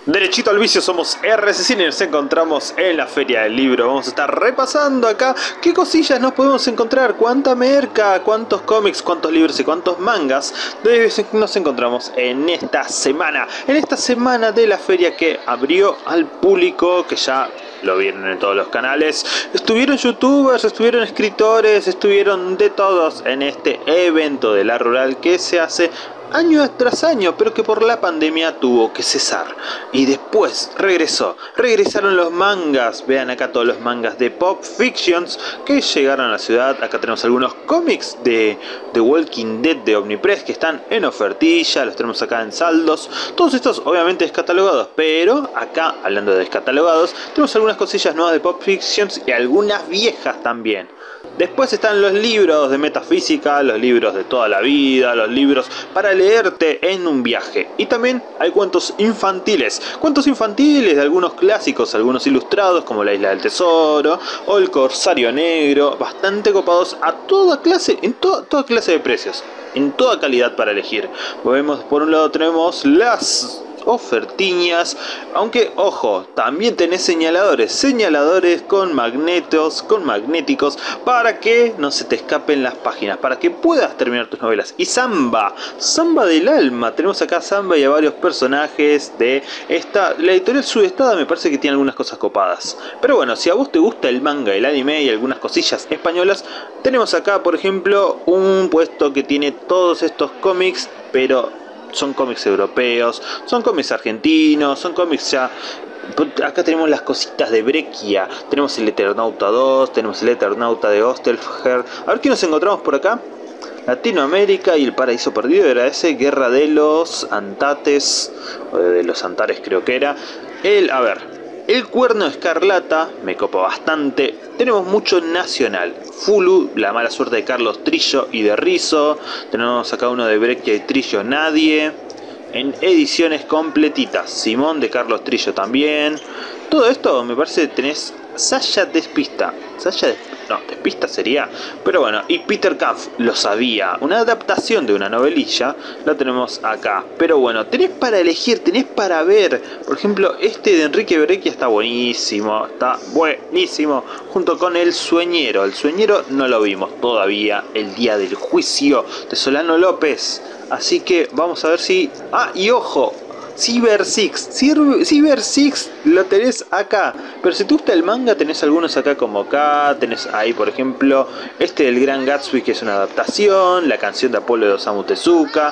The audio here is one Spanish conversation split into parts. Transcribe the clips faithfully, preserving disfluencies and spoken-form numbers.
Derechito al vicio, somos R S Cine y nos encontramos en la Feria del Libro. Vamos a estar repasando acá qué cosillas nos podemos encontrar, cuánta merca, cuántos cómics, cuántos libros y cuántos mangas nos encontramos en esta semana. En esta semana de la feria que abrió al público, que ya lo vieron en todos los canales. Estuvieron youtubers, estuvieron escritores, estuvieron de todos en este evento de la rural que se hace año tras año, pero que por la pandemia tuvo que cesar. Y después regresó. Regresaron los mangas. Vean acá todos los mangas de Pop Fictions que llegaron a la ciudad. Acá tenemos algunos cómics de The Walking Dead de Omnipress que están en ofertilla. Los tenemos acá en saldos. Todos estos obviamente descatalogados, pero acá, hablando de descatalogados, tenemos algunas cosillas nuevas de Pop Fictions y algunas viejas también. Después están los libros de metafísica, los libros de toda la vida, los libros para leerte en un viaje. Y también hay cuentos infantiles. Cuentos infantiles de algunos clásicos, algunos ilustrados como La Isla del Tesoro o El Corsario Negro. Bastante copados a toda clase, en to toda clase de precios. En toda calidad para elegir. Vemos, por un lado tenemos las ofertiñas, aunque ojo, también tenés señaladores, señaladores con magnetos, con magnéticos, para que no se te escapen las páginas, para que puedas terminar tus novelas. Y Samba, Samba del alma, tenemos acá Samba y a varios personajes de esta, la editorial Sudestada me parece que tiene algunas cosas copadas. Pero bueno, si a vos te gusta el manga, el anime y algunas cosillas españolas, tenemos acá por ejemplo un puesto que tiene todos estos cómics, pero son cómics europeos, son cómics argentinos, son cómics ya... Acá tenemos las cositas de Breccia, tenemos el Eternauta dos, tenemos el Eternauta de Ostelfher. A ver qué nos encontramos por acá. Latinoamérica y el Paraíso Perdido, era ese, Guerra de los Antates, o de los Antares creo que era. El, a ver... El Cuerno Escarlata, me copa bastante. Tenemos mucho nacional. Fulu, La Mala Suerte de Carlos Trillo y de Rizzo. Tenemos acá uno de Breccia y Trillo, Nadie. En ediciones completitas. Simón de Carlos Trillo también. Todo esto me parece que tenés Sasha Despista. Sasha Despista. No, Despista sería. Pero bueno, y Peter Kampf, Lo Sabía. Una adaptación de una novelilla. La tenemos acá. Pero bueno, tenés para elegir, tenés para ver. Por ejemplo, este de Enrique Breccia está buenísimo. Está buenísimo. Junto con El Sueñero. El Sueñero no lo vimos todavía. El día del juicio de Solano López. Así que vamos a ver si... Ah, y ojo. Cyber Six, Cyber Six lo tenés acá. Pero si te gusta el manga, tenés algunos acá como acá. Tenés ahí por ejemplo este del Gran Gatsby, que es una adaptación. La canción de Apolo de Osamu Tezuka.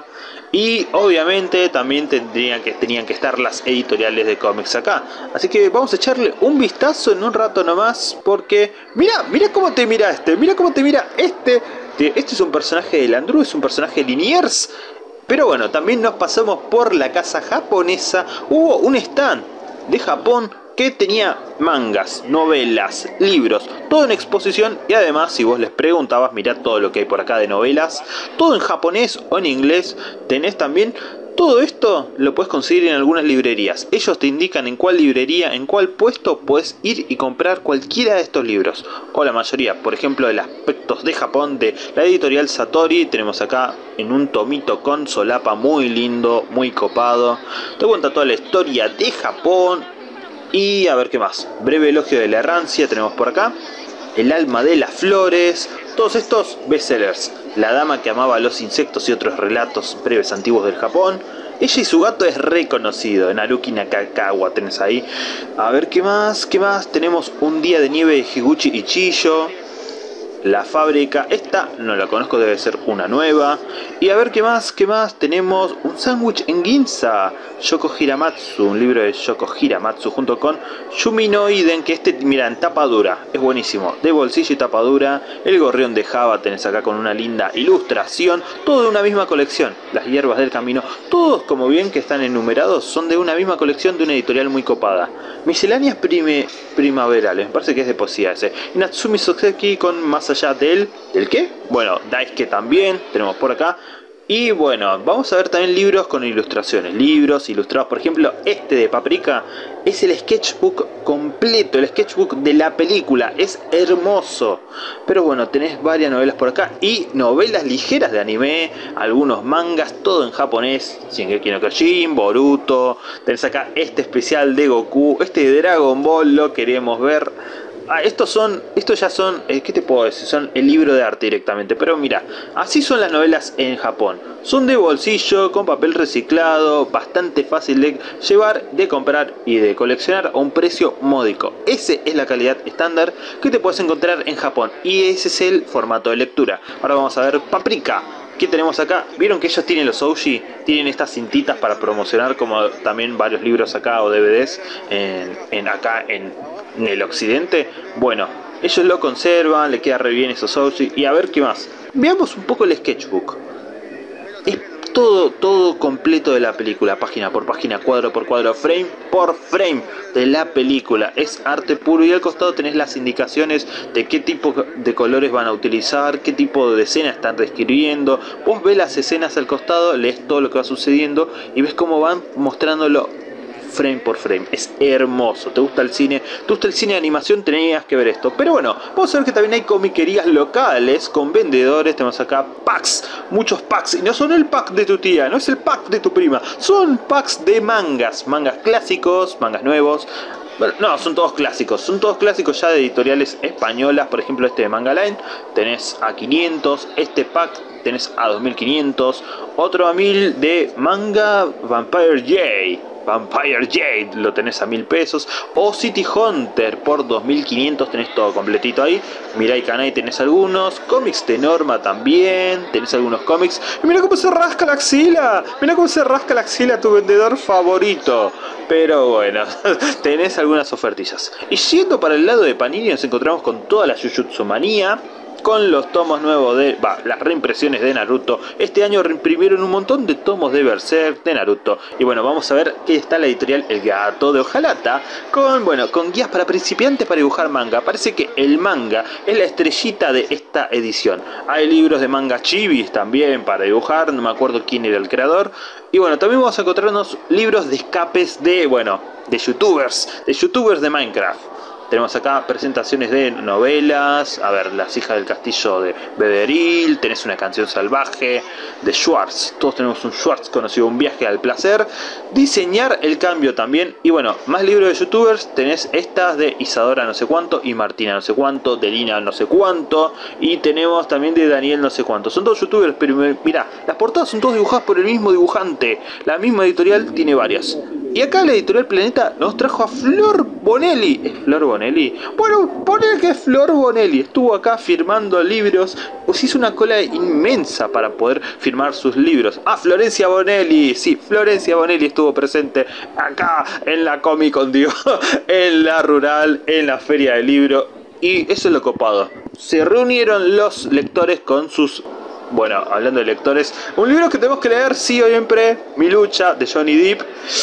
Y obviamente también tendrían que, tenían que estar las editoriales de cómics acá. Así que vamos a echarle un vistazo en un rato nomás. Porque mira, mira cómo te mira este. Mira cómo te mira este. Este es un personaje de Landru, es un personaje de Liniers. Pero bueno, también nos pasamos por la casa japonesa. Hubo un stand de Japón que tenía mangas, novelas, libros, todo en exposición. Y además, si vos les preguntabas, mirá todo lo que hay por acá de novelas, todo en japonés o en inglés. Tenés también... Todo esto lo puedes conseguir en algunas librerías. Ellos te indican en cuál librería, en cuál puesto puedes ir y comprar cualquiera de estos libros. O la mayoría, por ejemplo, de los aspectos de Japón de la editorial Satori. Tenemos acá en un tomito con solapa muy lindo, muy copado. Te cuenta toda la historia de Japón. Y a ver qué más. Breve elogio de la errancia tenemos por acá. El alma de las flores. Todos estos bestsellers. La dama que amaba a los insectos y otros relatos breves antiguos del Japón. Ella y su gato es reconocido. Naruki Nakakawa tenés ahí. A ver qué más, qué más. Tenemos un día de nieve de Higuchi y Chiyo. La fábrica, esta no la conozco, debe ser una nueva. Y a ver qué más, qué más. Tenemos un sándwich en Ginza, Yoko Hiramatsu, un libro de Yoko Hiramatsu junto con Yumi no Iden, que este, mira, en tapa dura, es buenísimo, de bolsillo y tapa dura. El gorrión de Java tenés acá con una linda ilustración, todo de una misma colección. Las hierbas del camino, todos como bien que están enumerados, son de una misma colección de una editorial muy copada. Misceláneas prime, primaverales, me parece que es de poesía ese. Y Natsumi Soseki con Más allá del... ¿Del qué? Bueno, Daisuke también, tenemos por acá. Y bueno, vamos a ver también libros con ilustraciones, libros ilustrados, por ejemplo, este de Paprika es el sketchbook completo, el sketchbook de la película, es hermoso. Pero bueno, tenés varias novelas por acá y novelas ligeras de anime, algunos mangas, todo en japonés, Shingeki no Kyojin, Boruto, tenés acá este especial de Goku, este de Dragon Ball, lo queremos ver. Ah, estos son, estos ya son, eh, ¿qué te puedo decir? Son el libro de arte directamente. Pero mira, así son las novelas en Japón. Son de bolsillo, con papel reciclado, bastante fácil de llevar, de comprar y de coleccionar a un precio módico. Esa es la calidad estándar que te puedes encontrar en Japón. Y ese es el formato de lectura. Ahora vamos a ver Paprika. ¿Qué tenemos acá? ¿Vieron que ellos tienen los Ouji? Tienen estas cintitas para promocionar, como también varios libros acá o D V Ds en, en acá en, en el occidente. Bueno, ellos lo conservan, le queda re bien esos Ouji. Y a ver qué más. Veamos un poco el sketchbook. Es todo, todo completo de la película, página por página, cuadro por cuadro, frame por frame de la película. Es arte puro y al costado tenés las indicaciones de qué tipo de colores van a utilizar, qué tipo de escena están describiendo. Vos ves las escenas al costado, lees todo lo que va sucediendo y ves cómo van mostrándolo frame por frame. Es hermoso. ¿Te gusta el cine? ¿Te gusta el cine de animación? Tenías que ver esto. Pero bueno, vamos a ver que también hay comiquerías locales con vendedores. Tenemos acá packs, muchos packs. Y no son el pack de tu tía, no es el pack de tu prima. Son packs de mangas. Mangas clásicos, mangas nuevos. Bueno, no, son todos clásicos. Son todos clásicos ya de editoriales españolas. Por ejemplo, este de Manga Line. Tenés a quinientos. Este pack tenés a dos mil quinientos. Otro a mil de Manga Vampire J. Vampire Jade lo tenés a mil pesos. O City Hunter por dos mil quinientos. Tenés todo completito ahí. Mirai Kanai tenés algunos. Cómics de Norma también. Tenés algunos cómics. Y mira cómo se rasca la axila. Mira cómo se rasca la axila tu vendedor favorito. Pero bueno, tenés algunas ofertillas. Y yendo para el lado de Panini nos encontramos con toda la Jujutsu Manía, con los tomos nuevos de... Va, las reimpresiones de Naruto. Este año reimprimieron un montón de tomos de Berserk, de Naruto. Y bueno, vamos a ver que está la editorial El Gato de Ojalata. Con, bueno, con guías para principiantes para dibujar manga. Parece que el manga es la estrellita de esta edición. Hay libros de manga chibis también para dibujar. No me acuerdo quién era el creador. Y bueno, también vamos a encontrarnos libros de escapes de, bueno, de youtubers. De youtubers de Minecraft. Tenemos acá presentaciones de novelas, a ver, Las hijas del castillo de Bederil, tenés una canción salvaje de Schwartz, todos tenemos un Schwartz conocido, Un viaje al placer, Diseñar el cambio también, y bueno, más libros de youtubers, tenés estas de Isadora no sé cuánto y Martina no sé cuánto, de Lina no sé cuánto, y tenemos también de Daniel no sé cuánto, son todos youtubers, pero mirá, las portadas son todas dibujadas por el mismo dibujante, la misma editorial tiene varias. Y acá la editorial Planeta nos trajo a Flor Bonelli. ¿Es Flor Bonelli? Bueno, ponele que es Flor Bonelli. Estuvo acá firmando libros. Pues hizo una cola inmensa para poder firmar sus libros. Ah, Florencia Bonelli. Sí, Florencia Bonelli estuvo presente acá en la Comic Con, digo, en la Rural, en la Feria del Libro. Y eso es lo copado. Se reunieron los lectores con sus... Bueno, hablando de lectores, un libro que tenemos que leer sí o siempre, Mi lucha, de Johnny Depp.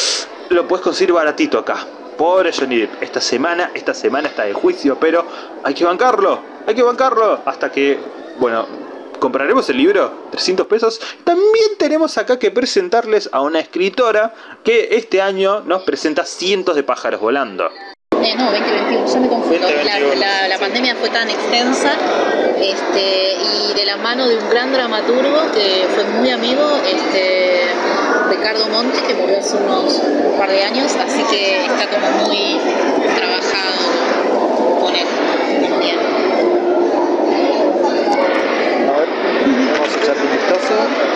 Lo puedes conseguir baratito acá. Pobre Johnny Depp. Esta semana, esta semana está de juicio, pero hay que bancarlo. Hay que bancarlo. Hasta que, bueno, compraremos el libro. trescientos pesos. También tenemos acá que presentarles a una escritora que este año nos presenta Cientos de pájaros volando. Eh, no, veinte veintiuno, ya me confundo. La, la, la pandemia fue tan extensa este, y de la mano de un gran dramaturgo que fue muy amigo, este, Ricardo Monti, que murió hace unos un par de años, así que está como muy trabajado con él también. A ver, vamos a echarle un vistazo.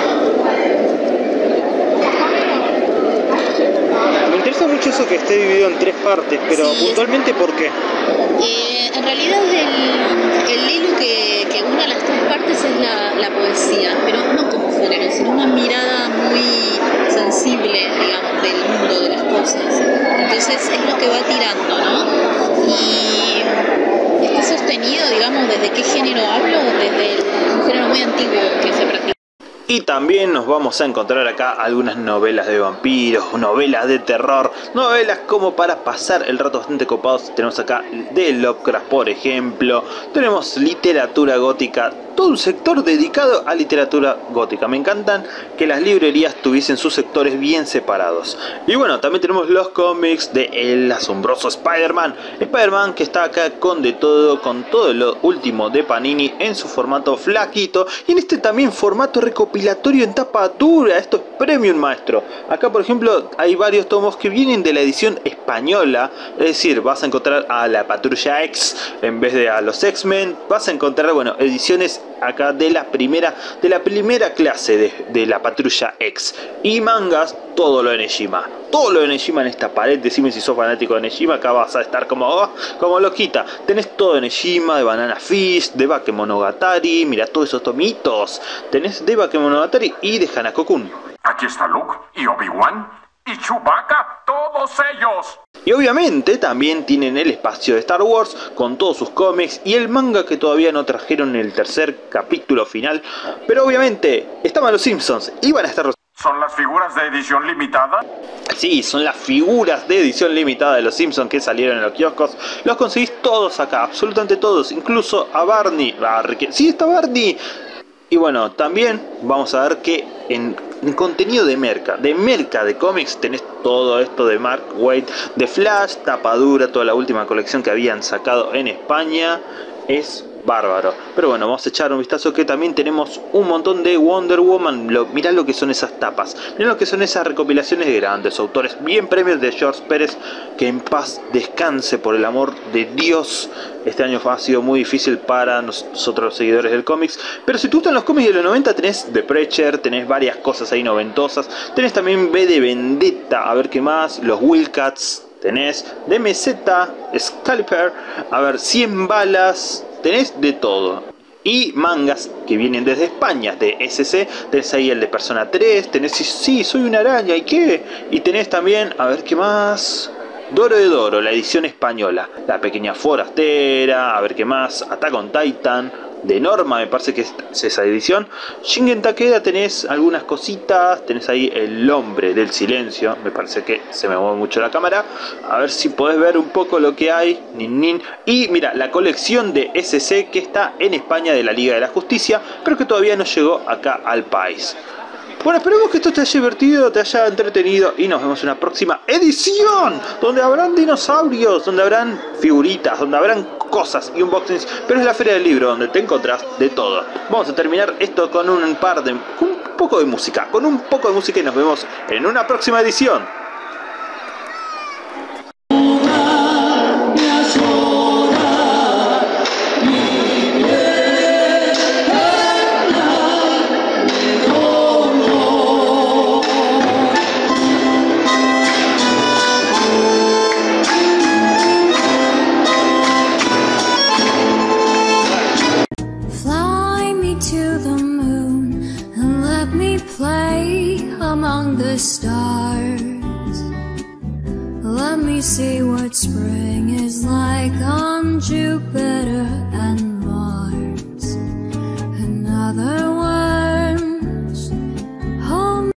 Me interesa mucho eso que esté dividido en tres partes, pero sí, puntualmente ¿por qué? Eh, en realidad el, el hilo que, que une a las tres partes es la, la poesía, pero no como género, sino una mirada muy sensible, digamos, del mundo, de las cosas. Entonces es lo que va tirando, ¿no? Y está sostenido, digamos, ¿desde qué género hablo? Desde el, un género muy antiguo que se practica. Y también nos vamos a encontrar acá algunas novelas de vampiros, novelas de terror, novelas como para pasar el rato bastante copados. Tenemos acá de Lovecraft, por ejemplo. Tenemos literatura gótica todo un sector dedicado a literatura gótica. Me encantan que las librerías tuviesen sus sectores bien separados. Y bueno, también tenemos los cómics de el asombroso Spider-Man. Spider-Man que está acá con de todo, con todo lo último de Panini en su formato flaquito. Y en este también formato recopilatorio en tapa dura. Esto es premium, maestro. Acá por ejemplo hay varios tomos que vienen de la edición española. Es decir, vas a encontrar a la Patrulla X en vez de a los X-Men. Vas a encontrar, bueno, ediciones acá de la primera de la primera clase de, de la Patrulla X. Y mangas, todo lo de Nejima. Todo lo de Nejima en esta pared. Decime si sos fanático de Nejima. Acá vas a estar como, oh, como loquita. Tenés todo de Nejima, de Banana Fish, de Bakemonogatari. Mira todos esos tomitos. Tenés de Bakemonogatari y de Hanako-kun. Aquí está Luke y Obi-Wan y Chewbacca, todos ellos. Y obviamente también tienen el espacio de Star Wars con todos sus cómics y el manga que todavía no trajeron en el tercer capítulo final. Pero obviamente estaban los Simpsons, iban a estar los... ¿Son las figuras de edición limitada? Sí, son las figuras de edición limitada de los Simpsons que salieron en los kioscos. Los conseguís todos acá, absolutamente todos, incluso a Barney. A Rick... Sí, está Barney. Y bueno, también vamos a ver que en, en contenido de merca, de merca de cómics, tenés todo esto de Mark Waid, de Flash, tapadura, toda la última colección que habían sacado en España. Es bárbaro. Pero bueno, vamos a echar un vistazo que también tenemos un montón de Wonder Woman. Lo, mirá lo que son esas tapas. Mirá lo que son esas recopilaciones de grandes autores. Bien premios de George Pérez. Que en paz descanse, por el amor de Dios. Este año ha sido muy difícil para nosotros los seguidores del cómics. Pero si te gustan los cómics de los noventa, tenés The Preacher. Tenés varias cosas ahí noventosas. Tenés también V de Vendetta. A ver qué más. Los Wildcats. Tenés D M Z, Excalibur, a ver, cien balas, tenés de todo. Y mangas que vienen desde España, de S C, tenés ahí el de Persona tres, tenés, sí, soy una araña, ¿y qué? Y tenés también, a ver qué más... Doro de Doro, la edición española, La Pequeña Forastera, a ver qué más, Attack on Titan, de Norma me parece que es esa edición. Shingen Takeda tenés algunas cositas, tenés ahí El Hombre del Silencio, me parece que se me mueve mucho la cámara, a ver si podés ver un poco lo que hay, nin, nin. Y mira, la colección de S C que está en España de la Liga de la Justicia, pero que todavía no llegó acá al país. Bueno, esperemos que esto te haya divertido, te haya entretenido y nos vemos en una próxima edición donde habrán dinosaurios, donde habrán figuritas, donde habrán cosas y unboxings, pero es la Feria del Libro donde te encontrás de todo. Vamos a terminar esto con un par de... con un poco de música, con un poco de música y nos vemos en una próxima edición. Among the stars, let me see what spring is like on Jupiter and Mars. Another